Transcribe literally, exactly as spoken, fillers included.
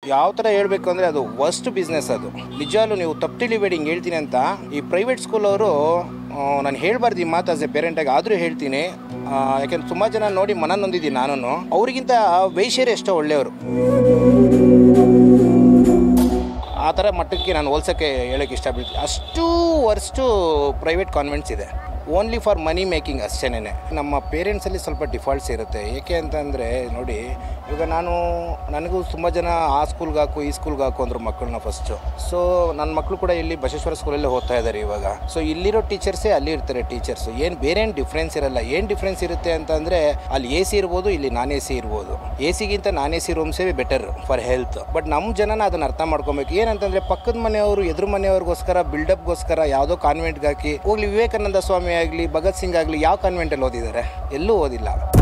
ಯಾವ ಥರ ಹೇಳಬೇಕು ಅಂದರೆ ಅದು ವರ್ಸ್ಟ್ ಬಿಸ್ನೆಸ್. ಅದು ನಿಜಾಲು ನೀವು ತಪ್ಪು ತಿಳಿಬೇಡಿ ಹಿಂಗೆ ಹೇಳ್ತೀನಿ ಅಂತ. ಈ ಪ್ರೈವೇಟ್ ಸ್ಕೂಲ್ ಅವರು ನಾನು ಹೇಳ್ಬಾರ್ದು ಈ ಮಾತು ಆಸ್ ಎ ಪೇರೆಂಟಾಗಿ, ಆದರೂ ಹೇಳ್ತೀನಿ. ಯಾಕೆಂದ್ರೆ ತುಂಬ ಜನ ನೋಡಿ ಮನ ನೊಂದಿದ್ದೀನಿ ನಾನು. ಅವ್ರಿಗಿಂತ ವೈಶ್ಯರು ಎಷ್ಟೋ ಒಳ್ಳೆಯವರು. ಆ ಥರ ಮಟ್ಟಕ್ಕೆ ನಾನು ಹೋಲ್ಸೋಕ್ಕೆ ಹೇಳೋಕ್ಕೆ ಇಷ್ಟಪಡ್ತೀನಿ. ಅಷ್ಟು ವರ್ಸ್ಟು ಪ್ರೈವೇಟ್ ಕಾನ್ವೆಂಟ್ಸ್ ಇದೆ, ಓನ್ಲಿ ಫಾರ್ ಮನಿ ಮೇಕಿಂಗ್ ಅಷ್ಟೇನೆ. ನಮ್ಮ ಪೇರೆಂಟ್ಸಲ್ಲಿ ಸ್ವಲ್ಪ ಡಿಫಾಲ್ಟ್ಸ್ ಇರುತ್ತೆ. ಏಕೆ ಅಂತಂದರೆ ನೋಡಿ, ಇವಾಗ ನಾನು ನನಗೂ ತುಂಬ ಜನ ಆ ಸ್ಕೂಲ್ಗೆ ಹಾಕು ಈ ಸ್ಕೂಲ್ಗೆ ಹಾಕು ಅಂದರು ಮಕ್ಕಳನ್ನ ಫಸ್ಟು. ಸೊ ನನ್ನ ಮಕ್ಕಳು ಕೂಡ ಇಲ್ಲಿ ಬಸವೇಶ್ವರ ಸ್ಕೂಲಲ್ಲೇ ಓದ್ತಾ ಇದ್ದಾರೆ ಇವಾಗ. ಸೊ ಇಲ್ಲಿರೋ ಟೀಚರ್ಸೇ ಅಲ್ಲಿ ಇರ್ತಾರೆ ಟೀಚರ್ಸು. ಏನು ಬೇರೆ ಏನು ಡಿಫ್ರೆನ್ಸ್ ಇರಲ್ಲ. ಏನು ಡಿಫ್ರೆನ್ಸ್ ಇರುತ್ತೆ ಅಂತಂದರೆ ಅಲ್ಲಿ ಎ ಸಿ ಇರ್ಬೋದು, ಇಲ್ಲಿ ನಾನ್ ಎ ಸಿ ಇರ್ಬೋದು. ಎ ಸಿಗಿಂತ ನಾನ್ ಎ ಸಿ ರೂಮ್ಸೇ ಬೆಟರ್ ಫಾರ್ ಹೆಲ್ತ್. ಬಟ್ ನಮ್ಮ ಜನನ ಅದನ್ನು ಅರ್ಥ ಮಾಡ್ಕೊಬೇಕು. ಏನಂತಂದರೆ ಪಕ್ಕದ ಮನೆಯವರು ಎದುರು ಮನೆಯವ್ರಿಗೋಸ್ಕರ ಬಿಲ್ಡಪ್ಗೋಸ್ಕರ ಯಾವುದೋ ಕಾನ್ವೆಂಟ್ಗೆ ಹಾಕಿ ಹೋಗ್ಲಿ. ವಿವೇಕಾನಂದ ಸ್ವಾಮಿ ಆಗಲಿ, ಭಗತ್ ಸಿಂಗ್ ಆಗಲಿ ಯಾವ ಕಾನ್ವೆಂಟಲ್ಲಿ ಓದಿದ್ದಾರೆ? ಎಲ್ಲೂ ಓದಿಲ್ಲ.